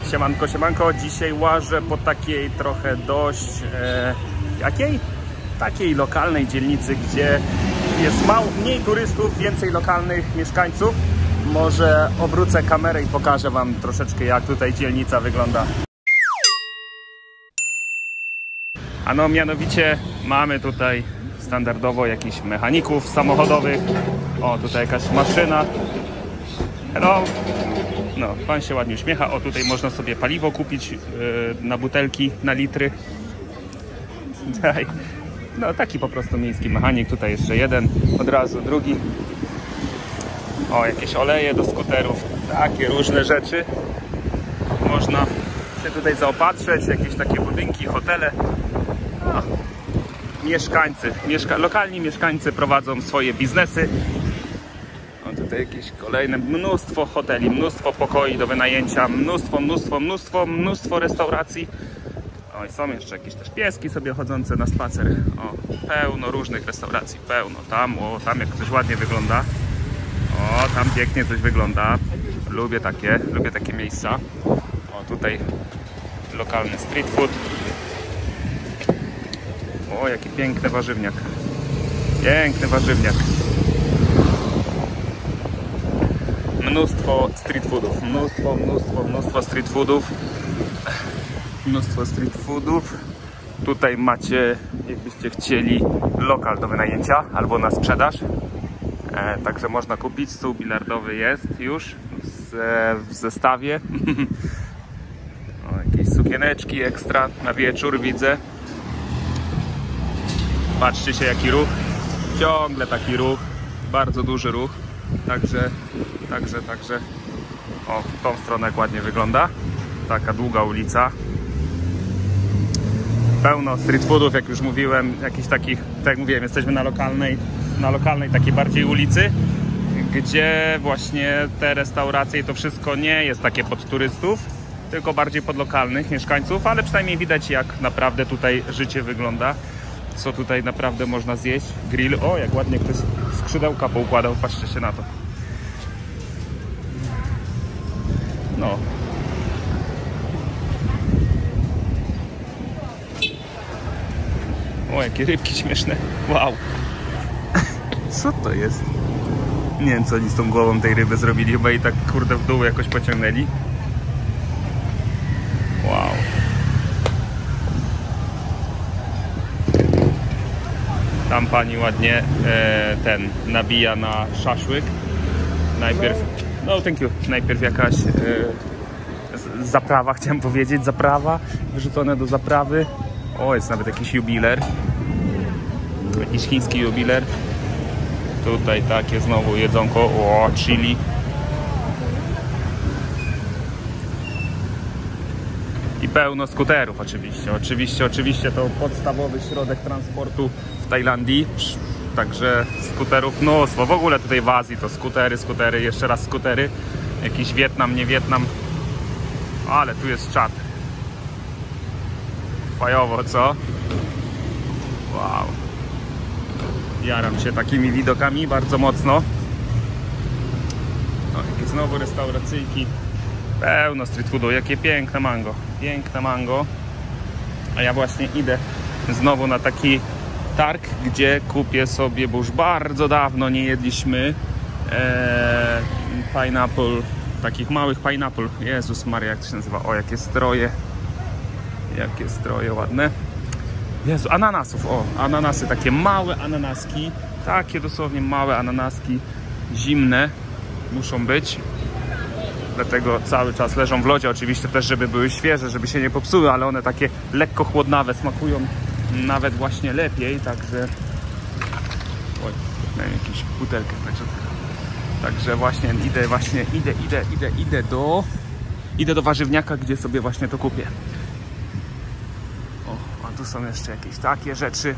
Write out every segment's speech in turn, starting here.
Siemanko, siemanko. Dzisiaj łażę po takiej trochę dość takiej lokalnej dzielnicy, gdzie jest mniej turystów, więcej lokalnych mieszkańców. Może obrócę kamerę i pokażę wam troszeczkę, jak tutaj dzielnica wygląda. A no mianowicie mamy tutaj standardowo jakichś mechaników samochodowych. O, tutaj jakaś maszyna. Hello. No, pan się ładnie uśmiecha. O, tutaj można sobie paliwo kupić na butelki, na litry. No, taki po prostu miejski mechanik. Tutaj jeszcze jeden, od razu drugi. O, jakieś oleje do skuterów. Takie różne rzeczy. Można się tutaj zaopatrzyć. Jakieś takie budynki, hotele. No, mieszkańcy, lokalni mieszkańcy prowadzą swoje biznesy. O, tutaj jakieś kolejne, mnóstwo hoteli, mnóstwo pokoi do wynajęcia, mnóstwo restauracji. O, i są jeszcze jakieś też pieski sobie chodzące na spacer. O, pełno różnych restauracji, pełno. Tam jak coś ładnie wygląda. O, tam pięknie coś wygląda. Lubię takie miejsca. O, tutaj lokalny street food. O, jaki piękny warzywniak. Piękny warzywniak. Mnóstwo street foodów. Mnóstwo street foodów. Mnóstwo street foodów. Tutaj macie, jakbyście chcieli, lokal do wynajęcia albo na sprzedaż. Także można kupić. Stół bilardowy jest już w zestawie. O, jakieś sukieneczki ekstra na wieczór widzę. Patrzcie się, jaki ruch. Ciągle taki ruch. Bardzo duży ruch. Także. O, w tą stronę jak ładnie wygląda. Taka długa ulica. Pełno street foodów, jak już mówiłem. Jakichś takich, tak jak mówiłem, jesteśmy na lokalnej takiej bardziej ulicy, gdzie właśnie te restauracje i to wszystko nie jest takie pod turystów, tylko bardziej pod lokalnych mieszkańców, ale przynajmniej widać, jak naprawdę tutaj życie wygląda. Co tutaj naprawdę można zjeść. Grill. O, jak ładnie ktoś skrzydełka poukładał. Patrzcie się na to. No. O, jakie rybki śmieszne. Wow. Co to jest? Nie wiem, co oni z tą głową tej ryby zrobili. Chyba i tak, kurde, w dół jakoś pociągnęli. Wow. Tam pani ładnie nabija na szaszłyk. Najpierw, no thank you. Najpierw jakaś zaprawa, chciałem powiedzieć, zaprawa wyrzucone do zaprawy. O, jest nawet jakiś jubiler. Jakiś chiński jubiler. Tutaj takie znowu jedzonko. O, chili. I pełno skuterów oczywiście to podstawowy środek transportu w Tajlandii, także skuterów mnóstwo. W ogóle tutaj w Azji to skutery, jeszcze raz skutery. Jakiś Wietnam, nie Wietnam. Ale tu jest czat. Fajowo, co? Wow. Jaram się takimi widokami bardzo mocno. No i znowu restauracyjki. Pełno street foodu, jakie piękne mango. Piękne mango. A ja właśnie idę znowu na taki targ, gdzie kupię sobie, bo już bardzo dawno nie jedliśmy pineapple, takich małych pineapple. Jezus Maria, jak to się nazywa? O, jakie stroje. Jakie stroje ładne. Jezu, ananasów. O, ananasy, takie małe ananaski. Takie dosłownie małe ananaski. Zimne muszą być. Dlatego cały czas leżą w lodzie, oczywiście też, żeby były świeże, żeby się nie popsuły, ale one takie lekko chłodnawe smakują nawet właśnie lepiej, także... Oj, miałem jakąś butelkę, także właśnie idę do warzywniaka, gdzie sobie właśnie to kupię. O, a tu są jeszcze jakieś takie rzeczy.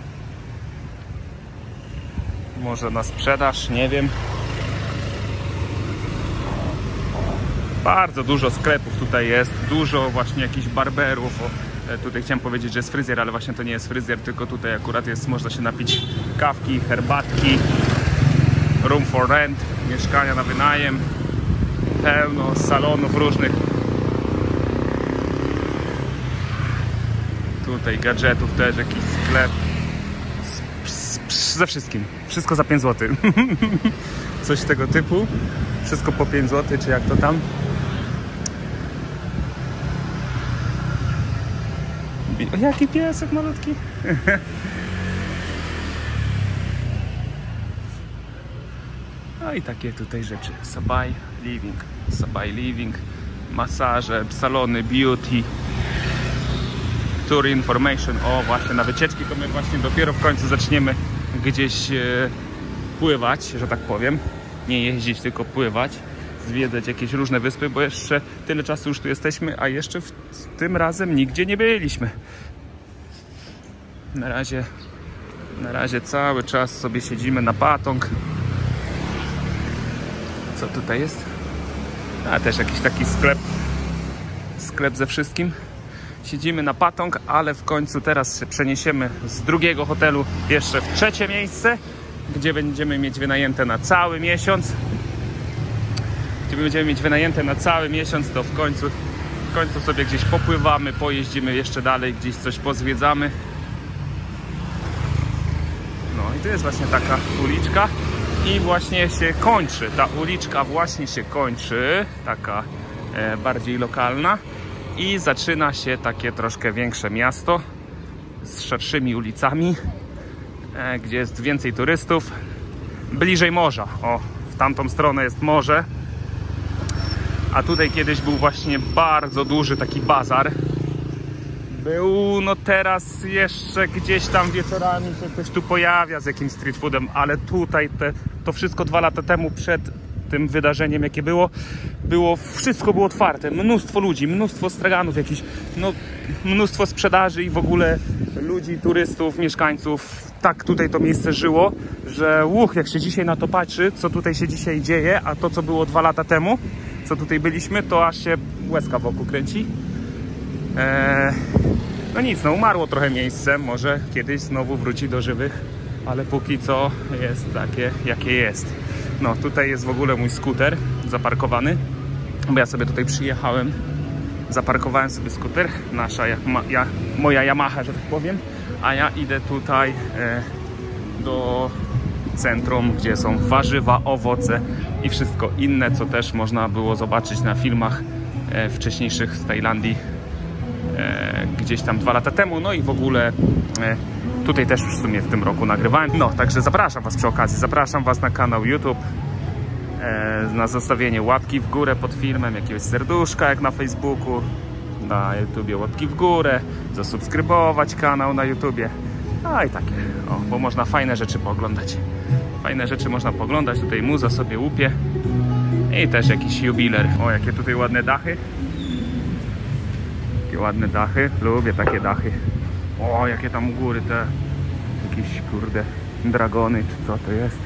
Może na sprzedaż, nie wiem. Bardzo dużo sklepów tutaj jest, dużo właśnie jakichś barberów. O, tutaj chciałem powiedzieć, że jest fryzjer, ale właśnie to nie jest fryzjer, tylko tutaj akurat jest, można się napić kawki, herbatki, room for rent, mieszkania na wynajem, pełno salonów różnych. Tutaj gadżetów też, jakiś sklep. Ze wszystkim. Wszystko za 5 zł. Coś tego typu. Wszystko po 5 zł, czy jak to tam. O, jaki piesek malutki. No i takie tutaj rzeczy. Sabai Living, masaże, salony, beauty, tour information. O, właśnie na wycieczki to my właśnie dopiero w końcu zaczniemy gdzieś pływać, że tak powiem. Nie jeździć, tylko pływać, zwiedzać jakieś różne wyspy, bo jeszcze tyle czasu już tu jesteśmy, a jeszcze tym razem nigdzie nie byliśmy. Na razie cały czas sobie siedzimy na Patong. Co tutaj jest? A też jakiś taki sklep ze wszystkim. Siedzimy na Patong, ale w końcu teraz się przeniesiemy z drugiego hotelu jeszcze w trzecie miejsce, gdzie będziemy mieć wynajęte na cały miesiąc. To w końcu sobie gdzieś popływamy, pojeździmy jeszcze dalej, gdzieś coś pozwiedzamy. No i tu jest właśnie taka uliczka i właśnie się kończy. Ta uliczka właśnie się kończy, taka bardziej lokalna, i zaczyna się takie troszkę większe miasto z szerszymi ulicami, gdzie jest więcej turystów, bliżej morza. O, w tamtą stronę jest morze, a tutaj kiedyś był właśnie bardzo duży taki bazar. Był, no teraz jeszcze gdzieś tam wieczorami się ktoś tu pojawia z jakimś street foodem, ale tutaj to wszystko 2 lata temu, przed tym wydarzeniem, jakie wszystko było otwarte. Mnóstwo ludzi, mnóstwo straganów jakichś, no mnóstwo sprzedaży i w ogóle ludzi, turystów, mieszkańców. Tak tutaj to miejsce żyło, że jak się dzisiaj na to patrzy, co tutaj się dzisiaj dzieje, a to, co było 2 lata temu, co tutaj byliśmy, to aż się łezka wokół kręci. No nic, no umarło trochę miejsce, może kiedyś znowu wróci do żywych, ale póki co jest takie, jakie jest. No tutaj jest w ogóle mój skuter zaparkowany, bo ja sobie tutaj przyjechałem, zaparkowałem sobie skuter, moja Yamaha, że tak powiem, a ja idę tutaj do centrum, gdzie są warzywa, owoce i wszystko inne, co też można było zobaczyć na filmach wcześniejszych z Tajlandii, gdzieś tam 2 lata temu. No i w ogóle tutaj też już w sumie w tym roku nagrywałem. No, także zapraszam Was przy okazji, zapraszam Was na kanał YouTube, na zostawienie łapki w górę pod filmem, jakiegoś serduszka jak na Facebooku, na YouTubie łapki w górę, zasubskrybować kanał na YouTubie. A i takie, bo można fajne rzeczy pooglądać. Fajne rzeczy można pooglądać, tutaj muza sobie łupie i też jakiś jubiler. O, jakie tutaj ładne dachy. Jakie ładne dachy, lubię takie dachy. O, jakie tam góry, te jakieś kurde dragony, czy co to jest.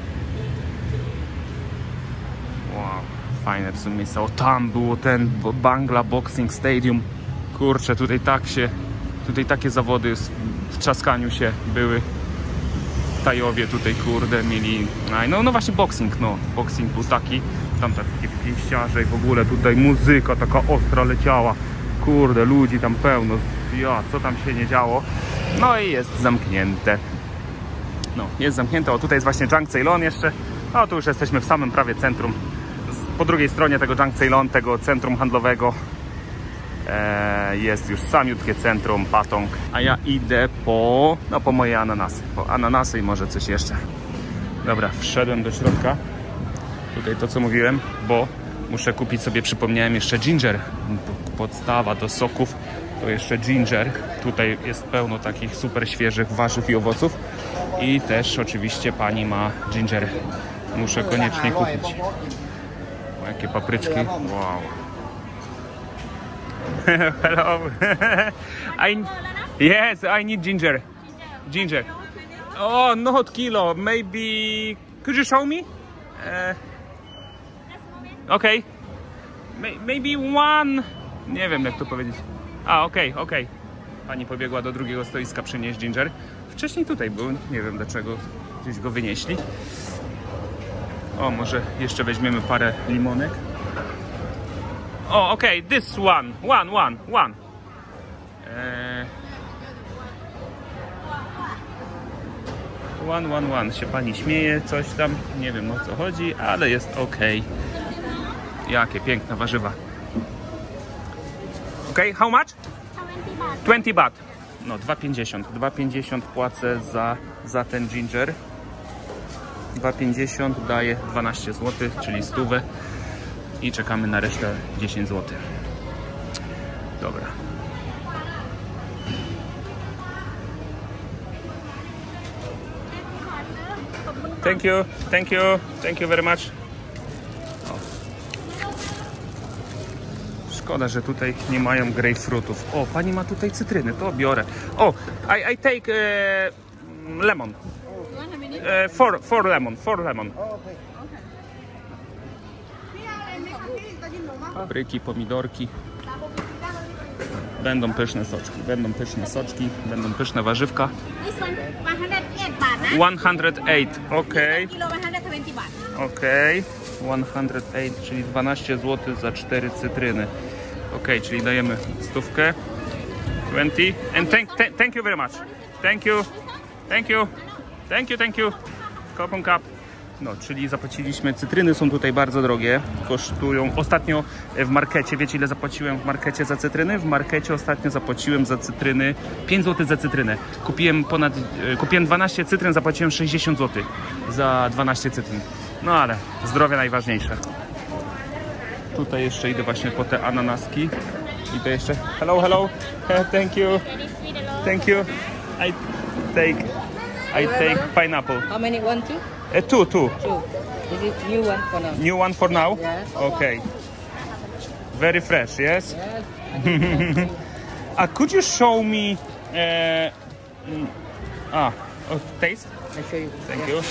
Wow, fajne w sumie miejsca. O, tam było ten Bangla Boxing Stadium. Kurczę, tutaj takie zawody w trzaskaniu się były. Tajowie tutaj, kurde, mieli... No właśnie boxing, no. Boxing był taki. Tam takie pięściarze i w ogóle tutaj muzyka taka ostra leciała. Kurde, ludzi tam pełno. Co tam się nie działo. No i jest zamknięte. No, jest zamknięte. O, tutaj jest właśnie Junk Ceylon jeszcze. O, tu już jesteśmy w samym prawie centrum. Po drugiej stronie tego Junk Ceylon, tego centrum handlowego, jest już samiutkie centrum Patong. A ja idę po moje ananasy. Po ananasy i może coś jeszcze. Dobra, wszedłem do środka. Tutaj to, co mówiłem, bo muszę kupić sobie, przypomniałem, jeszcze ginger. Podstawa do soków to jeszcze ginger. Tutaj jest pełno takich super świeżych warzyw i owoców. I też oczywiście pani ma ginger. Muszę koniecznie kupić. O, jakie papryczki. Wow. Hello. Yes, I need ginger. Ginger. Oh, not kilo. Maybe. Could you show me? Okay. Maybe one. Nie wiem, jak to powiedzieć. Okej. Pani pobiegła do drugiego stoiska przynieść ginger. Wcześniej tutaj był. Nie wiem dlaczego gdzieś go wynieśli. O, może jeszcze weźmiemy parę limonek. O, okej, this one. 111 się pani śmieje, coś tam, nie wiem o co chodzi, ale jest ok. Jakie piękne warzywa. Ok, how much? 20 baht. No 2,50. 2,50 płacę za ten ginger. 2,50 daje 12 zł, czyli 100. I czekamy na resztę 10 zł. Dobra. Thank you, thank you, thank you very much. O. Szkoda, że tutaj nie mają grapefruitów. O, pani ma tutaj cytryny, to biorę. O, I take lemon. Four lemon. Papryki, pomidorki. Będą pyszne soczki, będą pyszne warzywka. 108, okej. Okej, 108, czyli 12 zł za 4 cytryny. Okej, czyli dajemy 100. 20. And thank you very much. Thank you. Kopon kap. No, czyli zapłaciliśmy, cytryny są tutaj bardzo drogie, kosztują, ostatnio w markecie, wiecie ile zapłaciłem w markecie za cytryny? W markecie ostatnio zapłaciłem za cytryny 5 zł za cytrynę. Kupiłem 12 cytryn, zapłaciłem 60 zł za 12 cytryn. No ale zdrowie najważniejsze. Tutaj jeszcze idę właśnie po te ananaski. I to jeszcze, hello, thank you. I take pineapple. How many? 1, 2? Two. 2. Is it new one for now? New one for now? Yes. Okay. Very fresh, yes? Yes. Could you show me... taste? I show you. Thank you.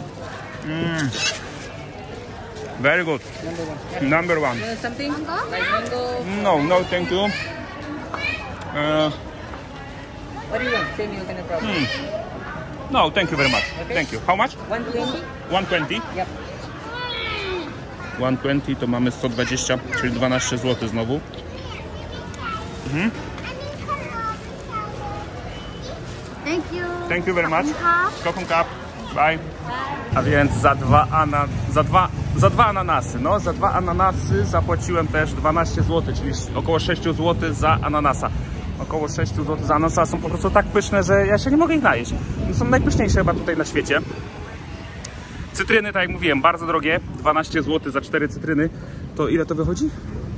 Very good. Number 1. Number 1. Something like mango? No, thank you. What do you want? Same milk and a problem. No, thank you very much. Okay. Thank you. How much? 120? 120? Yep. 120 to mamy 120, czyli 12 zł znowu. Thank you very much. Kopon kap. Bye. A więc za dwa ananasy. No, za 2 ananasy zapłaciłem też 12 zł, czyli około 6 zł za ananasa. Około 6 zł za ananasa, są po prostu tak pyszne, że ja się nie mogę ich najeść. Są najpyszniejsze chyba tutaj na świecie. Cytryny, tak jak mówiłem, bardzo drogie. 12 zł za 4 cytryny. To ile to wychodzi?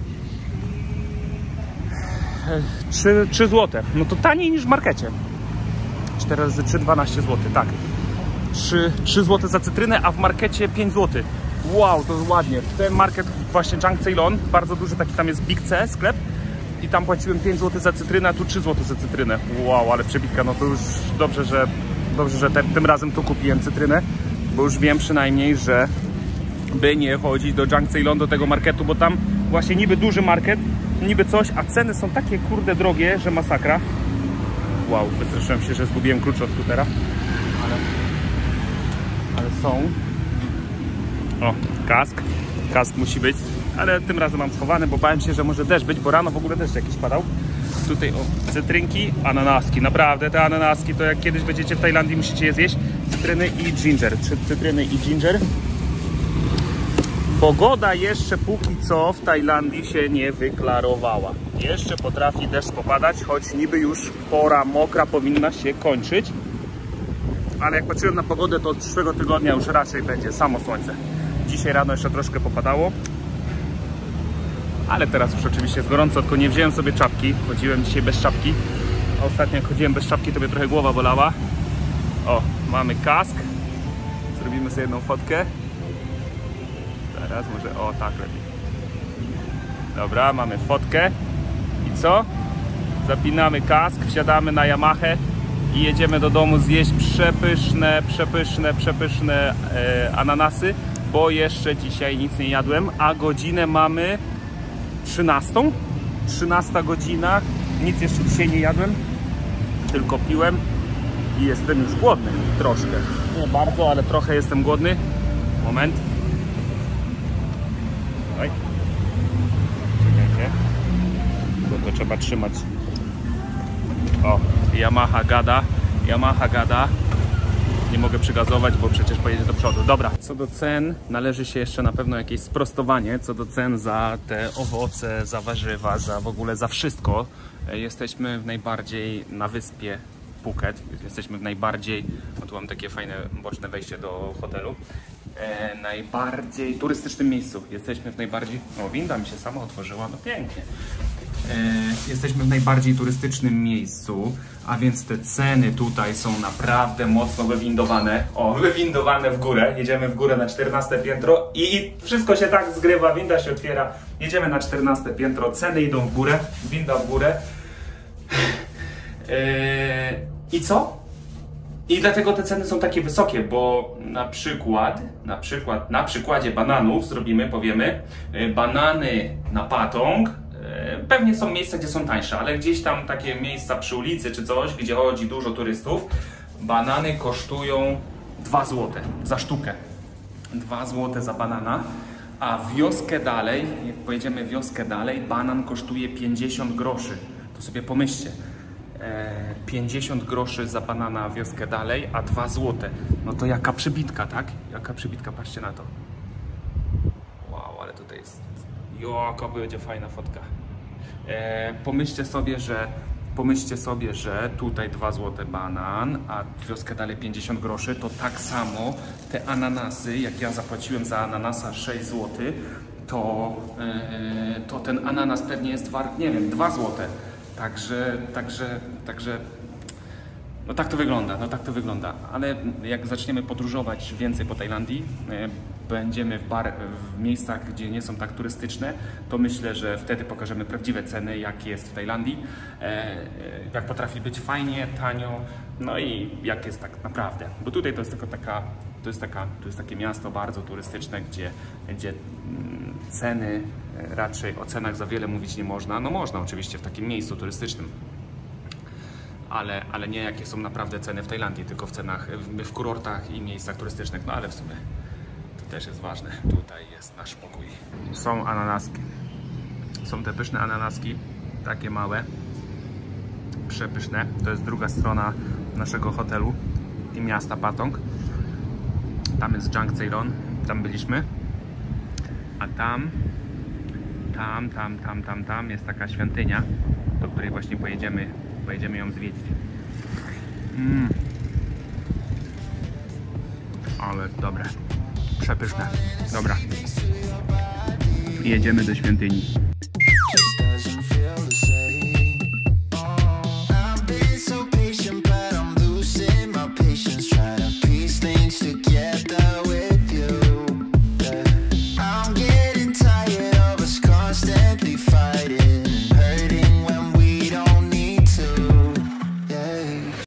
3 zł. No to taniej niż w markecie. 4 razy 3, 12 zł, tak. 3 zł za cytrynę, a w markecie 5 zł. Wow, to ładnie. Ten market właśnie Junk Ceylon, bardzo duży, taki tam jest Big C sklep. I tam płaciłem 5 zł za cytrynę, a tu 3 zł za cytrynę. Wow, ale przebitka, no to już dobrze, że tym razem tu kupiłem cytrynę, bo już wiem przynajmniej, że by nie chodzić do Junk Ceylon, do tego marketu, bo tam właśnie niby duży market, niby coś, a ceny są takie kurde drogie, że masakra. Wow, wystraszyłem się, że zgubiłem klucz od skutera, ale są. O, kask musi być, ale tym razem mam schowany, bo bałem się, że może deszcz być, bo rano w ogóle deszcz jakiś padał. Tutaj o, cytrynki, ananaski, naprawdę te ananaski to jak kiedyś będziecie w Tajlandii, musicie je zjeść. Cytryny i ginger, cytryny i ginger. Pogoda jeszcze póki co w Tajlandii się nie wyklarowała. Jeszcze potrafi deszcz popadać, choć niby już pora mokra powinna się kończyć. Ale jak patrzyłem na pogodę, to od przyszłego tygodnia już raczej będzie samo słońce. Dzisiaj rano jeszcze troszkę popadało. Ale teraz już oczywiście jest gorąco, tylko nie wziąłem sobie czapki. Chodziłem dzisiaj bez czapki. A ostatnio jak chodziłem bez czapki, to mnie trochę głowa bolała. O, mamy kask. Zrobimy sobie jedną fotkę. Teraz może, o tak lepiej. Dobra, mamy fotkę. I co? Zapinamy kask, wsiadamy na Yamahę i jedziemy do domu zjeść przepyszne ananasy, bo jeszcze dzisiaj nic nie jadłem, a godzinę mamy 13. 13 godzina, nic jeszcze dzisiaj nie jadłem, tylko piłem i jestem już głodny troszkę. Nie bardzo, ale trochę jestem głodny. Moment. Oj. Czekajcie. Bo to trzeba trzymać. O, Yamaha gada. Nie mogę przygazować, bo przecież pojedzie do przodu. Dobra, co do cen, należy się jeszcze na pewno jakieś sprostowanie. Co do cen za te owoce, za warzywa, za w ogóle za wszystko. Jesteśmy w najbardziej na wyspie Phuket. Jesteśmy w najbardziej, no tu mam takie fajne boczne wejście do hotelu. Najbardziej turystycznym miejscu. Jesteśmy w najbardziej... O, winda mi się sama otworzyła, no pięknie. Jesteśmy w najbardziej turystycznym miejscu, a więc te ceny tutaj są naprawdę mocno wywindowane. O, wywindowane w górę. Jedziemy w górę na 14 piętro i wszystko się tak zgrywa, winda się otwiera. Jedziemy na 14 piętro, ceny idą w górę, winda w górę. I co? I dlatego te ceny są takie wysokie, bo na przykładzie bananów zrobimy, powiemy, banany na Patong. Pewnie są miejsca, gdzie są tańsze, ale gdzieś tam takie miejsca przy ulicy czy coś, gdzie chodzi dużo turystów, banany kosztują 2 zł za sztukę. 2 zł za banana, a wioskę dalej, jak pojedziemy wioskę dalej, banan kosztuje 50 groszy. To sobie pomyślcie. 50 groszy za banana wioskę dalej, a 2 zł. No to jaka przybitka, tak? Jaka przybitka, patrzcie na to. Wow, ale tutaj jest... Jaka będzie fajna fotka. Pomyślcie sobie, że tutaj 2 zł banan, a wioskę dalej 50 groszy, to tak samo te ananasy, jak ja zapłaciłem za ananasa 6 zł, to ten ananas pewnie jest wart, nie wiem, 2 zł. Także no tak to wygląda, ale jak zaczniemy podróżować więcej po Tajlandii, będziemy w miejscach, gdzie nie są tak turystyczne, to myślę, że wtedy pokażemy prawdziwe ceny, jak jest w Tajlandii, jak potrafi być fajnie, tanio, no i jak jest tak naprawdę, bo tutaj to jest tylko to jest takie miasto bardzo turystyczne, gdzie ceny, raczej o cenach za wiele mówić nie można. No można oczywiście w takim miejscu turystycznym, ale nie jakie są naprawdę ceny w Tajlandii, tylko w cenach, w kurortach i miejscach turystycznych. No ale w sumie to też jest ważne. Tutaj jest nasz pokój. Są ananaski. Są te pyszne ananaski, takie małe, przepyszne. To jest druga strona naszego hotelu i miasta Patong. Tam jest Jang Ceylon, tam byliśmy. A tam jest taka świątynia, do której właśnie pojedziemy ją zwiedzić. Ale dobre, przepyszne. Dobra, jedziemy do świątyni.